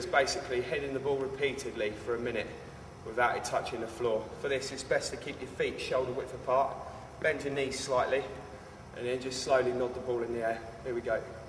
is basically heading the ball repeatedly for a minute without it touching the floor. For this, it's best to keep your feet shoulder width apart, bend your knees slightly, and then just slowly nod the ball in the air. Here we go.